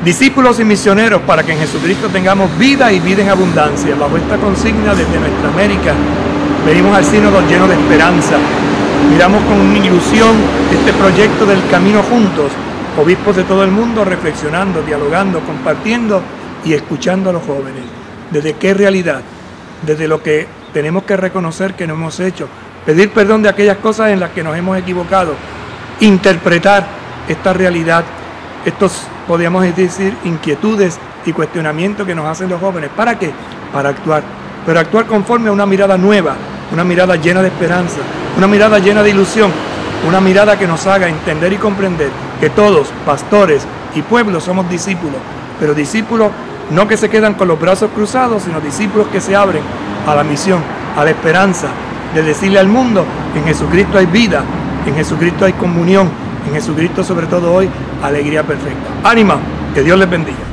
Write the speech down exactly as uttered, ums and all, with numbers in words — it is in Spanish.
discípulos y misioneros para que en Jesucristo tengamos vida y vida en abundancia. Bajo esta consigna, desde nuestra América, venimos al sínodo lleno de esperanza. Miramos con ilusión este proyecto del camino juntos, obispos de todo el mundo reflexionando, dialogando, compartiendo y escuchando a los jóvenes. ¿Desde qué realidad? Desde lo que tenemos que reconocer que no hemos hecho, pedir perdón de aquellas cosas en las que nos hemos equivocado, interpretar esta realidad, estos, podríamos decir, inquietudes y cuestionamientos que nos hacen los jóvenes. ¿Para qué? Para actuar, pero actuar conforme a una mirada nueva, una mirada llena de esperanza, una mirada llena de ilusión, una mirada que nos haga entender y comprender que todos, pastores y pueblos, somos discípulos, pero discípulos no que se quedan con los brazos cruzados, sino discípulos que se abren a la misión, a la esperanza de decirle al mundo: en Jesucristo hay vida, en Jesucristo hay comunión, en Jesucristo sobre todo hoy, alegría perfecta. ¡Ánima! Que Dios les bendiga.